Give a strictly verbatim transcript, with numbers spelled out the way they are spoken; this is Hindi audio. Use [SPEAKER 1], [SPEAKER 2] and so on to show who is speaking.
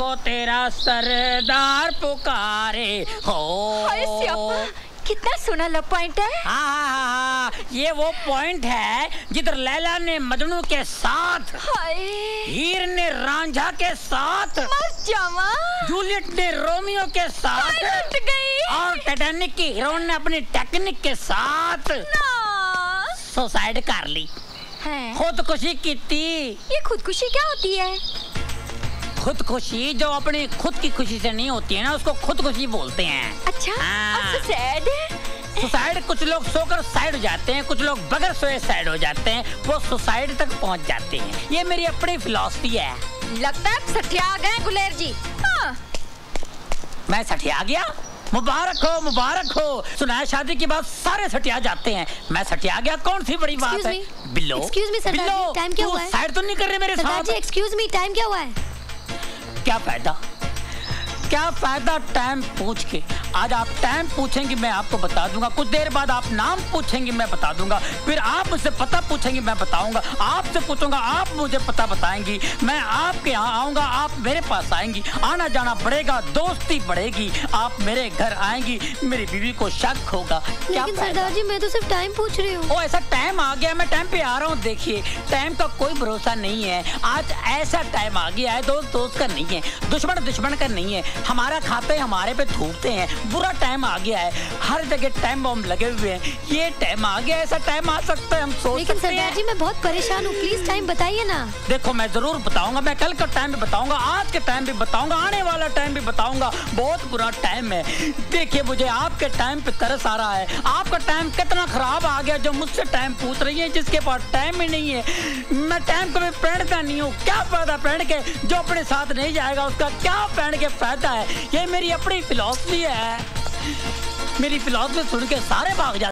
[SPEAKER 1] को तेरा सरदार पुकारे हो।
[SPEAKER 2] कितना सोना लव पॉइंट है।
[SPEAKER 1] हाँ हाँ हाँ, ये वो पॉइंट है जिधर लैला ने मजनू के साथ, हीर ने रांझा के साथ, जूलियट ने रोमियो के साथ,
[SPEAKER 2] गई।
[SPEAKER 1] और टाइटैनिक की हीरोइन ने अपनी टेक्निक के साथ सुसाइड कर ली, खुदकुशी की थी।
[SPEAKER 2] ये खुदकुशी क्या होती है?
[SPEAKER 1] खुदकुशी जो अपनी खुद की खुशी से नहीं होती है ना, उसको खुदकुशी बोलते हैं।
[SPEAKER 2] अच्छा,
[SPEAKER 1] हाँ।
[SPEAKER 2] सुसाइड
[SPEAKER 1] सुसाइड कुछ लोग सोकर साइड हो जाते हैं, कुछ लोग बगैर सोए साइड हो जाते हैं, वो सुसाइड तक पहुंच जाते हैं। ये मेरी अपनी फिलॉसफी है।
[SPEAKER 2] लगता है सठिया गए गुलेर जी। हाँ।
[SPEAKER 1] मैं सठिया गया? मुबारक हो मुबारक हो। सुना है शादी के बाद सारे सटिया जाते हैं, मैं सटिया गया? कौन सी बड़ी बात है? बिल्लो,
[SPEAKER 2] एक्सक्यूज मी सरदार जी, टाइम क्या हुआ है?
[SPEAKER 1] साइड तो नहीं कर रहे मेरे साथ?
[SPEAKER 2] सरदार जी एक्सक्यूज मी, टाइम क्या हुआ है?
[SPEAKER 1] क्या फायदा, क्या फायदा टाइम पूछ के? आज आप टाइम पूछेंगे मैं आपको बता दूंगा, कुछ देर बाद आप नाम पूछेंगे मैं बता दूंगा, फिर आप मुझसे पता पूछेंगे मैं बताऊंगा, आपसे पूछूंगा आप मुझे पता बताएंगी, मैं आपके यहाँ आऊंगा आप मेरे पास आएंगी, आना जाना बढ़ेगा, दोस्ती बढ़ेगी, आप मेरे घर आएंगी, मेरी बीवी को शक होगा।
[SPEAKER 2] लेकिन सरदार जी मैं तो सिर्फ टाइम पूछ रही हूँ।
[SPEAKER 1] ओ ऐसा टाइम आ गया, मैं टाइम पे आ रहा हूँ। देखिए टाइम का कोई भरोसा नहीं है, आज ऐसा टाइम आ गया है, दोस्त दोस्त का नहीं है, दुश्मन दुश्मन का नहीं है, हमारा खाते हमारे पे थूकते हैं, बुरा टाइम आ गया है, हर जगह टाइम बम लगे हुए हैं, ये टाइम आ गया, ऐसा टाइम आ सकता है हम सोच
[SPEAKER 2] लेकिन
[SPEAKER 1] सकते हैं।
[SPEAKER 2] सरदार जी मैं बहुत परेशान हूँ, प्लीज टाइम बताइए ना।
[SPEAKER 1] देखो मैं जरूर बताऊंगा, मैं कल का टाइम भी बताऊंगा, आज के टाइम भी बताऊंगा, आने वाला टाइम भी बताऊंगा, बहुत बुरा टाइम है। देखिए मुझे आपके टाइम पे तरस आ रहा है, आपका टाइम कितना खराब आ गया जो मुझसे टाइम पूछ रही है, जिसके पास टाइम ही नहीं है। मैं टाइम कभी पहनता नहीं हूँ, क्या फायदा पहन के, जो अपने साथ नहीं जाएगा उसका क्या पहन के फायदा है। ये मेरी अपनी फिलॉसफी है, मेरी फिलॉसफी सुन के सारे भाग जाते।